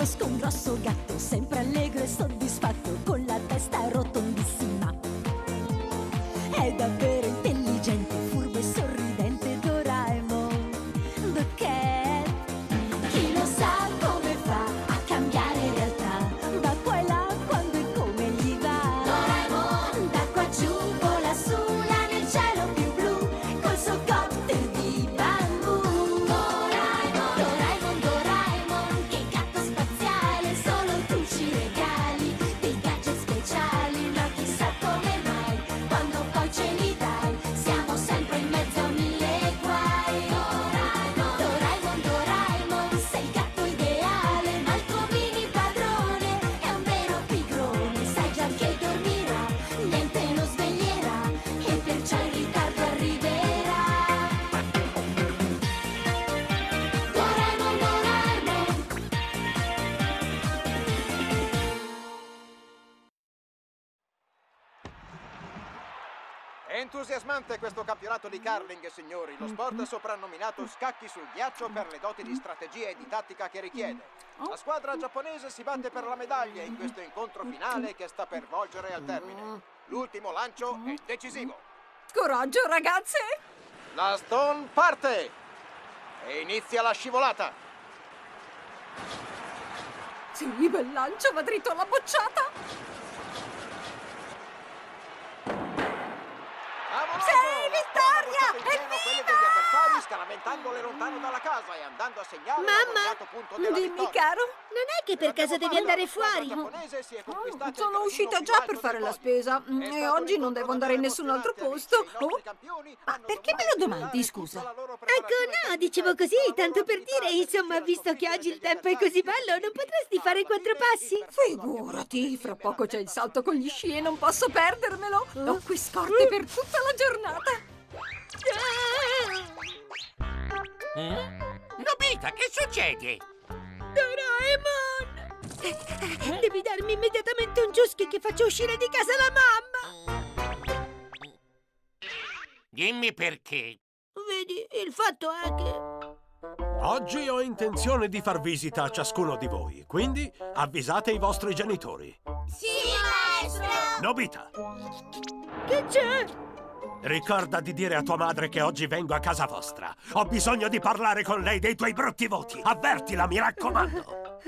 Conosco un grosso gatto, sempre allegro e soddisfatto, con la testa rotondissima. È davvero intelligente, furbo e sorridente Doraemon, the cat. Chi lo sa come fa a cambiare realtà, va qua e là quando e come gli va. Doraemon da qua giù vola su, là nel cielo più blu, col suo copter di bambù. Doraemon, Doraemon, Doraemon, che gatto spaziale, solo tu ci regali dei gadget speciali, ma chissà come mai, quando poi ce li dai, siamo sempre in mezzo a mille guai. Doraemon, Doraemon, Doraemon, sei il gatto ideale, ma il tuo mini padrone è un vero pigrone. Sai già che dormirà, niente lo sveglierà, e perciò in ritardo arriverà. Doraemon, Doraemon. È entusiasmante questo campionato di curling, signori. Lo sport soprannominato scacchi sul ghiaccio per le doti di strategia e di tattica che richiede. La squadra giapponese si batte per la medaglia in questo incontro finale che sta per volgere al termine. L'ultimo lancio è decisivo. Coraggio, ragazze! La Stone parte e inizia la scivolata. Sì, bel lancio, va dritto alla bocciata! Sì, vittoria! Quelle degli avversari, scaramentandole lontano dalla casa e andando a segnare l'agognato punto della Dimmi, vittoria. caro, non è che per caso devi andare fuori? Sono uscita già per fare la spesa e oggi non devo andare in nessun altro posto. Oh, ma perché me lo domandi, scusa? Ecco, no, dicevo così, tanto per dire, insomma, visto che oggi il tempo è così bello, non potresti fare 4 passi? Figurati, fra poco c'è il salto con gli sci e non posso perdermelo. Ho qui scorte per tutta la giornata. Nobita, che succede? Doraemon! Devi darmi immediatamente un ciuschi che faccia uscire di casa la mamma! Dimmi perché. Vedi, il fatto è che... Oggi ho intenzione di far visita a ciascuno di voi, quindi avvisate i vostri genitori. Sì, maestro! Nobita, Che c'è? ricorda di dire a tua madre che oggi vengo a casa vostra. Ho bisogno di parlare con lei dei tuoi brutti voti. Avvertila, mi raccomando.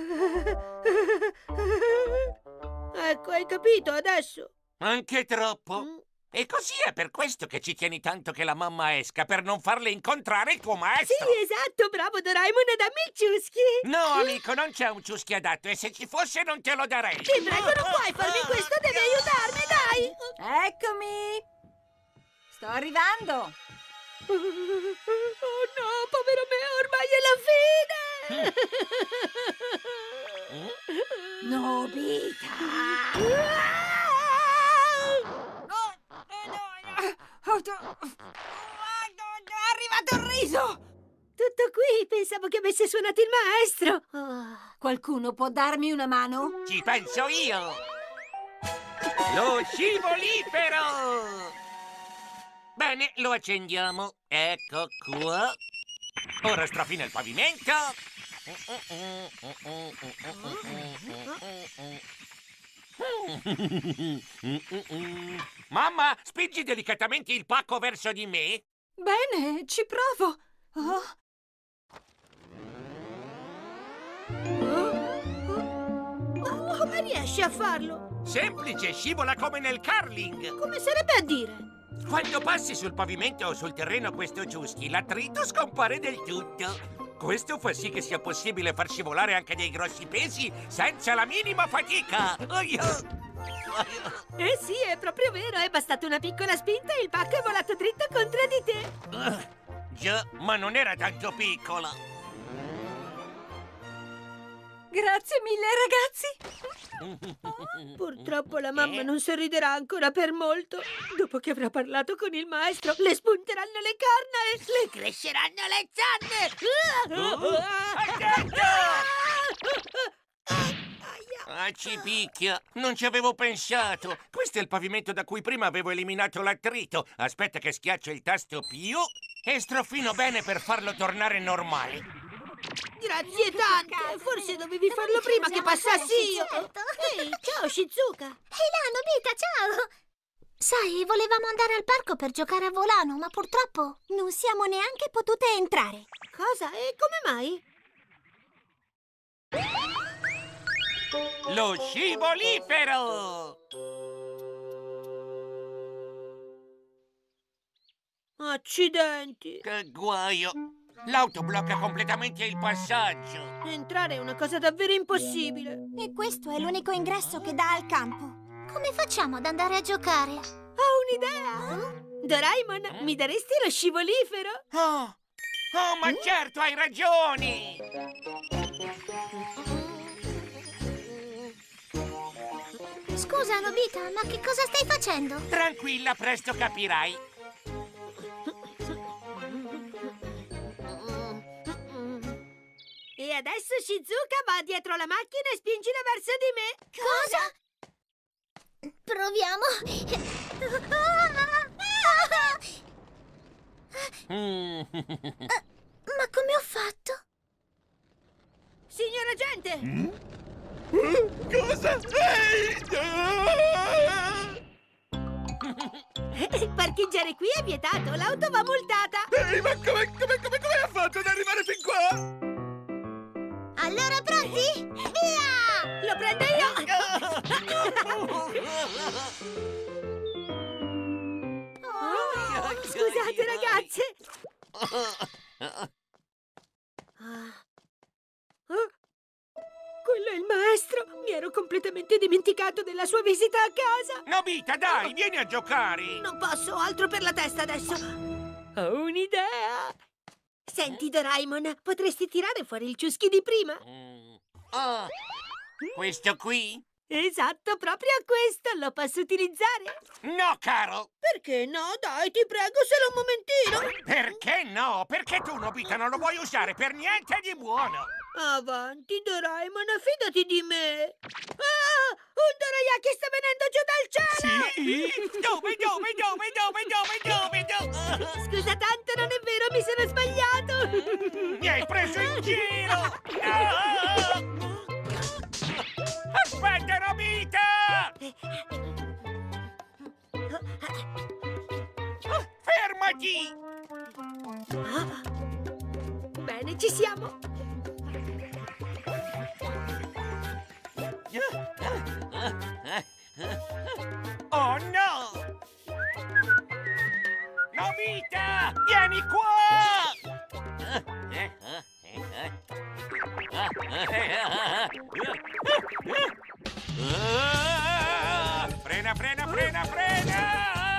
Ecco, hai capito adesso? Anche troppo. E così è per questo che ci tieni tanto che la mamma esca, per non farle incontrare il tuo maestro. Sì, esatto, bravo Doraemon, dammi il ciuschi! No, amico, non c'è un ciuschi adatto e se ci fosse non te lo darei. Ti prego, non puoi farmi questo, devi aiutarmi, dai! Eccomi! Sto arrivando! Oh no, povero me, ormai è la fine! Nobita! È arrivato il riso! Tutto qui, pensavo che avesse suonato il maestro! Qualcuno può darmi una mano? Ci penso io! Lo scivolifero! Bene, lo accendiamo. Ecco qua. Ora strafina il pavimento. Mamma, spingi delicatamente il pacco verso di me. Bene, ci provo. Come riesci a farlo? Semplice, scivola come nel curling. Come sarebbe a dire? Quando passi sul pavimento o sul terreno questo ciuschi, l'attrito scompare del tutto. Questo fa sì che sia possibile far scivolare anche dei grossi pesi senza la minima fatica. Eh sì, è proprio vero, è bastata una piccola spinta e il pacco è volato dritto contro di te. Già, ma non era tanto piccola. Grazie mille, ragazzi. Purtroppo la mamma non sorriderà ancora per molto. Dopo che avrà parlato con il maestro, le spunteranno le corna e le cresceranno le zanne. Attento! Ci picchia. Non ci avevo pensato. Questo è il pavimento da cui prima avevo eliminato l'attrito. Aspetta che schiaccio il tasto più e strofino bene per farlo tornare normale. Grazie tante! Forse dovevi farlo prima che passassi io! Certo. Ehi, ciao Shizuka! Ehi là, Nobita, ciao! Sai, volevamo andare al parco per giocare a volano, ma purtroppo non siamo neanche potute entrare. Cosa? E come mai? Lo scivolifero! Accidenti! Che guaio! L'auto blocca completamente il passaggio. Entrare è una cosa davvero impossibile. E questo è l'unico ingresso che dà al campo. Come facciamo ad andare a giocare? Ho un'idea! Doraemon, mi daresti lo scivolifero? Oh, ma certo, hai ragioni! Scusa, Nobita, ma che cosa stai facendo? Tranquilla, presto capirai. E adesso Shizuka va dietro la macchina e spingila verso di me. Cosa? Proviamo. Ma come ho fatto? Signor agente! Cosa? Parcheggiare qui è vietato, l'auto va multata. Ehi, ma come ha fatto ad arrivare fin qua? Allora pronti? Via! Lo prendo io! Oh, scusate ragazze! Quello è il maestro! Mi ero completamente dimenticato della sua visita a casa! Nobita, dai, vieni a giocare! Non posso, altro per la testa adesso! Ho un'idea! Senti, Doraemon, potresti tirare fuori il ciuschi di prima? Oh, questo qui? Esatto, proprio questo! Lo posso utilizzare? No, caro! Perché no? Dai, ti prego, solo un momentino! Perché no? Perché tu, Nobita, non lo vuoi usare per niente di buono? Avanti, Doraemon, fidati di me! Ah! Un dorayaki sta venendo giù dal cielo! Sì? Dove? Scusa tanto, non è vero, mi sono sbagliato! Mi hai preso in giro! No! Aspetta, Nobita! Fermati! Bene, ci siamo! Oh no! Nobita, vieni qua! Frena, frena, frena, frena!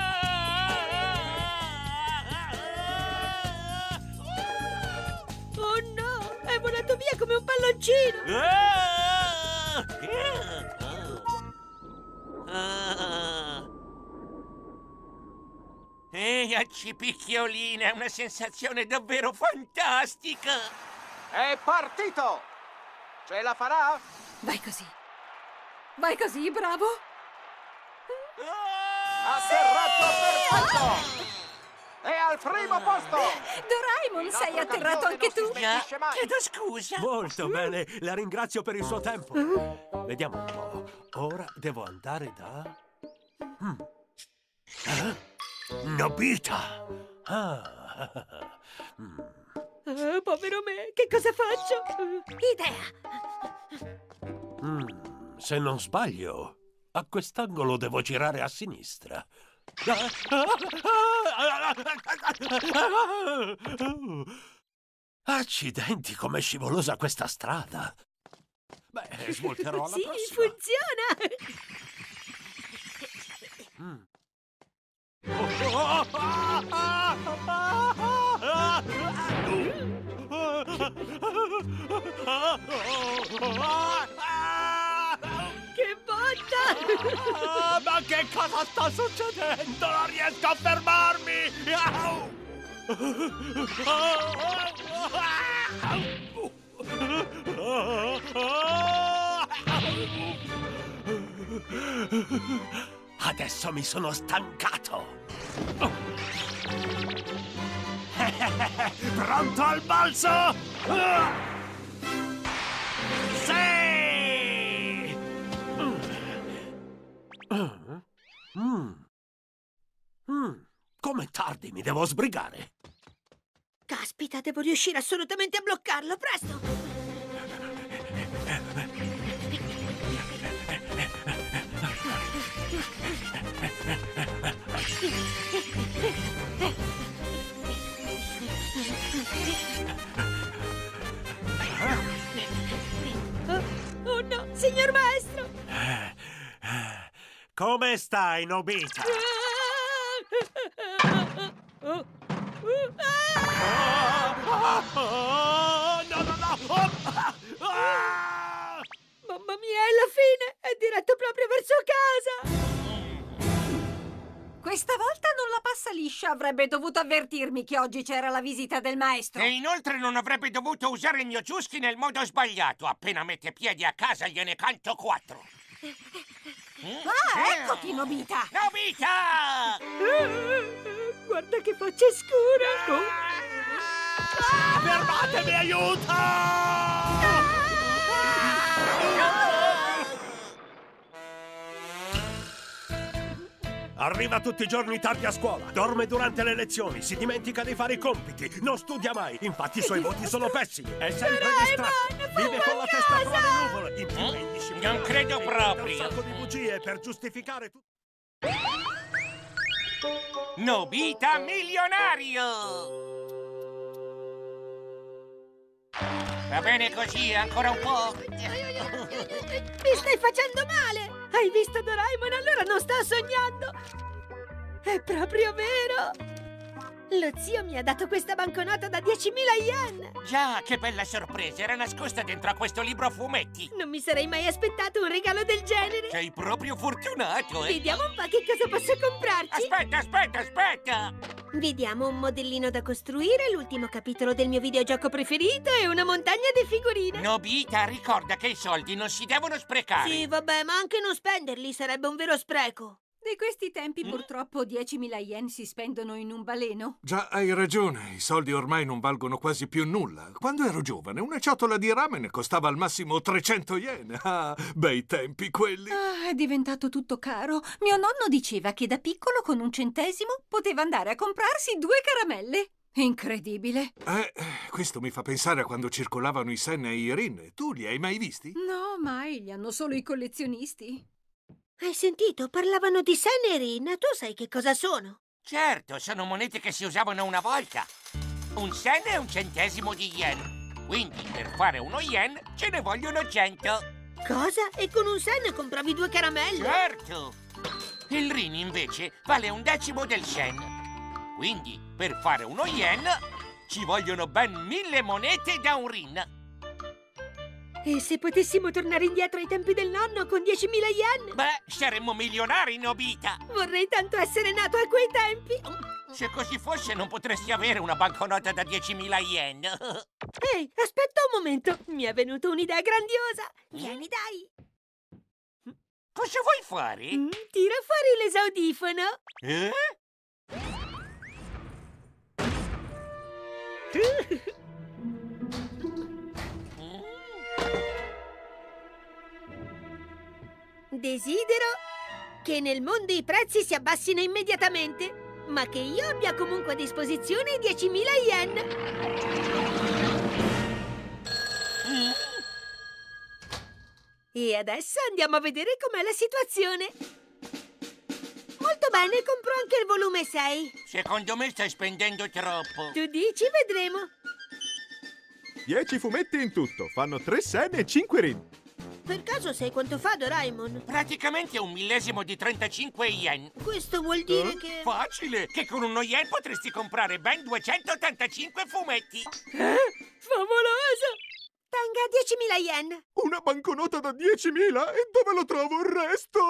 Oh no! È volato via come un palloncino! Ehi, accipicchiolina, è una sensazione davvero fantastica! È partito! Ce la farà? Vai così. Vai così, bravo. Atterraggio perfetto! È al primo posto! Doraemon, sei atterrato anche tu? Chiedo scusa! Molto bene, la ringrazio per il suo tempo. Vediamo un po'. Ora devo andare da... Nobita! Povero me, che cosa faccio? Idea. Se non sbaglio, a quest'angolo devo girare a sinistra. Accidenti, com'è scivolosa questa strada! Beh, svolterò alla Sì, prossima. funziona! Che botta! Ma che cosa sta succedendo? Non riesco a fermarmi! Adesso mi sono stancato! Pronto al balzo? Sì! Com'è tardi, mi devo sbrigare. Caspita, devo riuscire assolutamente a bloccarlo, presto! Oh no, signor maestro! Come stai, Nobita? No, no, no! Mamma mia, è la fine! È diretto proprio verso casa! Questa volta non la passa liscia. Avrebbe dovuto avvertirmi che oggi c'era la visita del maestro. E inoltre non avrebbe dovuto usare il mio Ciuschi nel modo sbagliato. Appena mette piedi a casa gliene canto 4. Ah, eccoti, Nobita! Nobita! Guarda che faccia scura! Fermatemi, aiuto! Arriva tutti i giorni tardi a scuola, dorme durante le lezioni, si dimentica di fare i compiti, non studia mai, infatti i suoi voti sono pessimi, è sempre distratto, vive con la testa tra le nuvole, in più è indisciplinato, Non credo proprio. un sacco di bugie per giustificare tutto. Nobita milionario! Va bene così, ancora un po'. Mi stai facendo male! Hai visto Doraemon? Allora non sta sognando! È proprio vero! Lo zio mi ha dato questa banconota da 10.000 yen! Già, che bella sorpresa, era nascosta dentro a questo libro a fumetti. Non mi sarei mai aspettato un regalo del genere! Sei proprio fortunato, eh? Vediamo un po' che cosa posso comprarci! Aspetta! Vediamo un modellino da costruire, l'ultimo capitolo del mio videogioco preferito e una montagna di figurine! Nobita, ricorda che i soldi non si devono sprecare. Sì, vabbè, ma anche non spenderli sarebbe un vero spreco! Di questi tempi purtroppo 10.000 yen si spendono in un baleno. Già, hai ragione, i soldi ormai non valgono quasi più nulla. Quando ero giovane una ciotola di ramen costava al massimo 300 yen. Ah, bei tempi quelli. Ah, è diventato tutto caro. Mio nonno diceva che da piccolo con un centesimo poteva andare a comprarsi 2 caramelle. Incredibile. Questo mi fa pensare a quando circolavano i sen e i rin. Tu li hai mai visti? No, mai, li hanno solo i collezionisti. Hai sentito? Parlavano di sen e rin. Tu sai che cosa sono? Certo, sono monete che si usavano una volta. Un sen è un centesimo di yen. Quindi, per fare uno yen, ce ne vogliono 100. Cosa? E con un sen compravi 2 caramelle? Certo! Il rin, invece, vale 1/10 del sen. Quindi, per fare uno yen, ci vogliono ben 1000 monete da un rin. E se potessimo tornare indietro ai tempi del nonno con 10.000 yen? Beh, saremmo milionari, Nobita! Vorrei tanto essere nato a quei tempi! Se così fosse, non potresti avere una banconota da 10.000 yen. Ehi, aspetta un momento! Mi è venuta un'idea grandiosa! Vieni, dai! Cosa vuoi fare? Tira fuori l'esaudifono! Eh? Desidero che nel mondo i prezzi si abbassino immediatamente, ma che io abbia comunque a disposizione 10.000 yen. E adesso andiamo a vedere com'è la situazione. Molto bene, compro anche il volume 6. Secondo me stai spendendo troppo. Tu dici, vedremo. 10 fumetti in tutto, fanno 3 sen e 5 rin. Per caso sai quanto fa Doraemon? Praticamente 1/1000 di 35 yen. Questo vuol dire che... Facile! Che con 1 yen potresti comprare ben 285 fumetti. Favoloso! Tenga 10.000 yen. Una banconota da 10.000? E dove lo trovo il resto?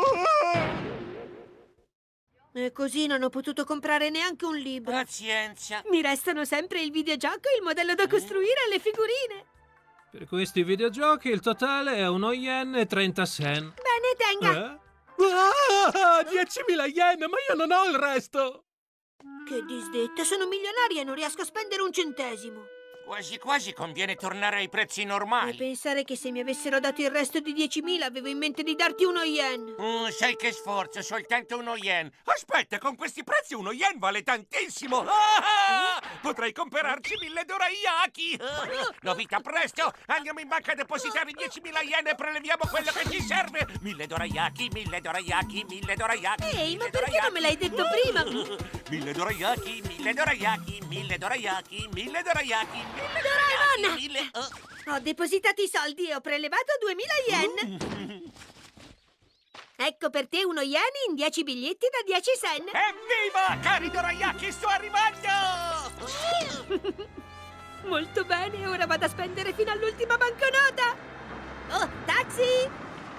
E così non ho potuto comprare neanche un libro. Pazienza. Mi restano sempre il videogioco, il modello da costruire e le figurine. Per questi videogiochi il totale è 1 yen e 30 sen. Bene, tenga. 10.000 yen, ma io non ho il resto! Che disdetta, sono milionaria e non riesco a spendere un centesimo. Quasi quasi conviene tornare ai prezzi E normali. pensare che se mi avessero dato il resto di 10.000 avevo in mente di darti 1 yen. Sai che sforzo, soltanto 1 yen. Aspetta, con questi prezzi 1 yen vale tantissimo. Ah! Potrei comprarci 1000 dorayaki. Nobita, presto, andiamo in banca a depositare 10.000 yen e preleviamo quello che ci serve. 1000 dorayaki, 1000 dorayaki, 1000 dorayaki. Ehi, ma perché non me l'hai detto prima? 1000 dorayaki, 1000 dorayaki, 1000 dorayaki, 1000 dorayaki. Doraemon! Ho depositato i soldi e ho prelevato 2.000 yen. Ecco per te 1 yen in 10 biglietti da 10 sen. Evviva! Cari dorayaki, sto arrivando! Molto bene, ora vado a spendere fino all'ultima banconota. Oh, taxi!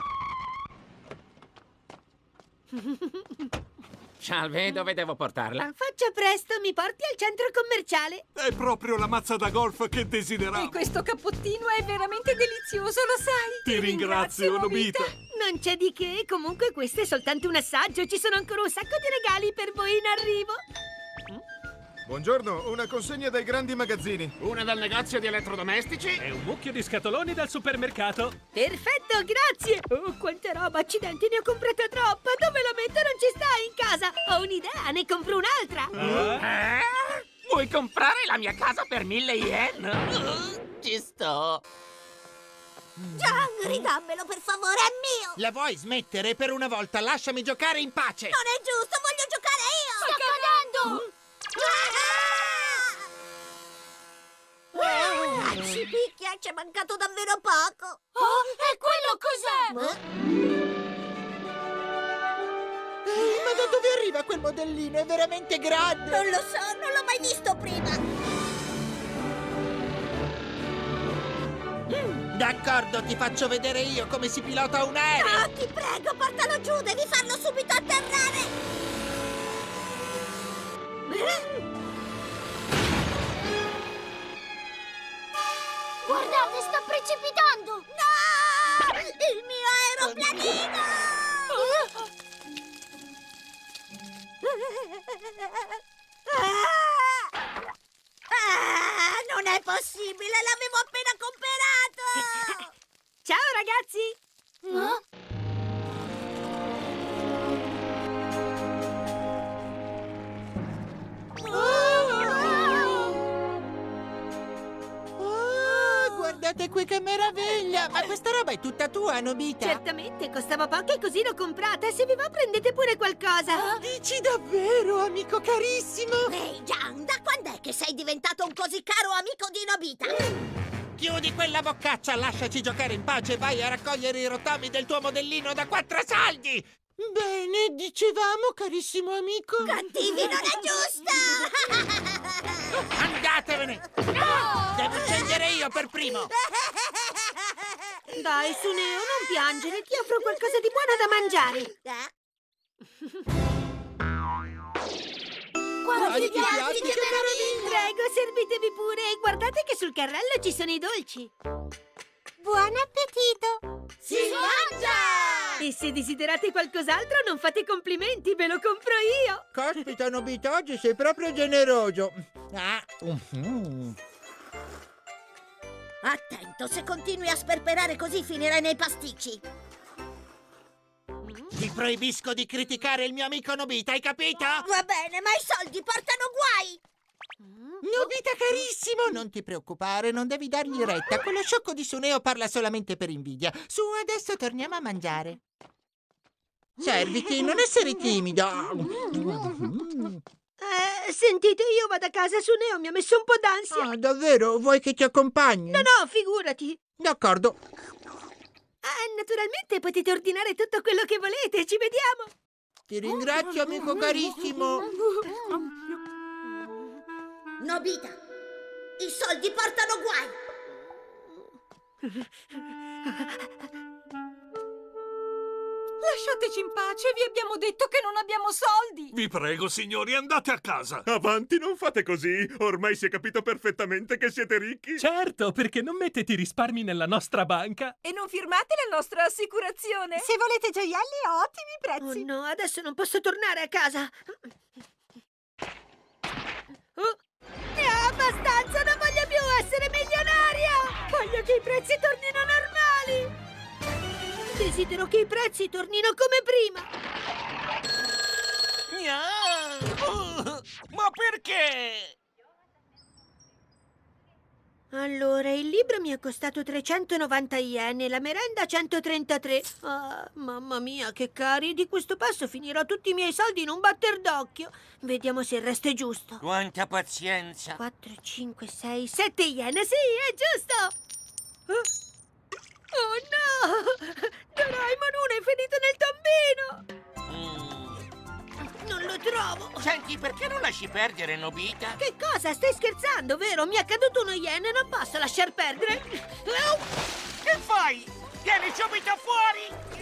Salve, dove devo portarla? Faccia presto, mi porti al centro commerciale. È proprio la mazza da golf che E desideravo. questo cappottino è veramente delizioso, lo sai? Ti ringrazio, Nobita. Non c'è di che, comunque questo è soltanto un assaggio. Ci sono ancora un sacco di regali per voi in arrivo. Buongiorno, una consegna dai grandi magazzini. Una dal negozio di elettrodomestici? E un mucchio di scatoloni dal supermercato. Perfetto, grazie. Oh, quanta roba, accidenti, ne ho comprata troppa. Dove la metto? Non ci sta in casa. Ho un'idea, ne compro un'altra. Vuoi comprare la mia casa per 1000 yen? Ci sto. Gian, ridammelo per favore, è mio! La vuoi smettere per una volta? Lasciami giocare in pace! Non è giusto, voglio giocare io! Sta cadendo! Ci picchia, ci è mancato davvero poco! Oh, e quello cos'è? Ma da dove arriva quel modellino? È veramente grande! Non lo so, non l'ho mai visto prima! D'accordo, ti faccio vedere io come si pilota un aereo! No, ti prego, portalo giù, devi farlo subito atterrare! Guardate, sta precipitando! No! Il mio aeroplanino! Non è possibile, l'avevo appena comprato! Ciao ragazzi! Guardate qui che meraviglia! Ma questa roba è tutta tua, Nobita? Certamente, costava poco e così l'ho comprata. Se vi va prendete pure qualcosa. Dici davvero, amico carissimo? Ehi, Gian, da quando è che sei diventato un così caro amico di Nobita? Chiudi quella boccaccia, lasciaci giocare in pace e vai a raccogliere i rottami del tuo modellino da 4 soldi! Bene, dicevamo, carissimo amico. Cattivi, non è giusto! Andatevene! No! Devo scegliere io per primo! Dai, Suneo, non piangere, ti offro qualcosa di buono da mangiare. Quanti piatti, che meraviglia! Prego, servitevi pure e guardate che sul carrello ci sono i dolci. Buon appetito! Si mangia! E se desiderate qualcos'altro non fate complimenti, ve lo compro io. Caspita, Nobita, oggi sei proprio generoso. Attento, se continui a sperperare così finirai nei pasticci. Ti proibisco di criticare il mio amico Nobita, hai capito? Va bene, ma i soldi portano guai! Nobita carissimo, non ti preoccupare, non devi dargli retta. Quello sciocco di Suneo parla solamente per invidia. Su, adesso torniamo a mangiare. Serviti, non essere timido. Sentite, io vado a casa, Suneo mi ha messo un po' d'ansia. Ah, davvero? Vuoi che ti accompagni? No, figurati. D'accordo. Naturalmente potete ordinare tutto quello che volete, ci vediamo. Ti ringrazio, amico carissimo. Nobita, i soldi portano guai! Lasciateci in pace, vi abbiamo detto che non abbiamo soldi! Vi prego, signori, andate a casa! Avanti, non fate così! Ormai si è capito perfettamente che siete ricchi! Certo, perché non mettete i risparmi nella nostra banca? E non firmate la nostra assicurazione? Se volete gioielli a ottimi prezzi. Oh no, adesso non posso tornare a casa. Ne ho abbastanza, non voglio più essere Desidero che i prezzi tornino come prima. Ma perché? Allora, il libro mi è costato 390 yen e la merenda 133. Ah, mamma mia, che cari! Di questo passo finirò tutti i miei soldi in un batter d'occhio. Vediamo se il resto è giusto. Quanta pazienza! 4, 5, 6, 7 yen. Sì, è giusto! Oh no! Doraemon 1 è finito nel tombino! Non lo trovo! Senti, perché non lasci perdere, Nobita? Che cosa? Stai scherzando, vero? Mi è caduto uno yen e non posso lasciar perdere! Che fai? Vieni subito fuori!